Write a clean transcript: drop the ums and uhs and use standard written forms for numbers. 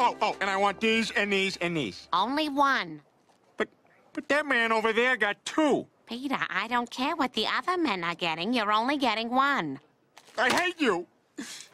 Oh, and I want these and these and these. Only one. But that man over there got 2. Peter, I don't care what the other men are getting. You're only getting one. I hate you.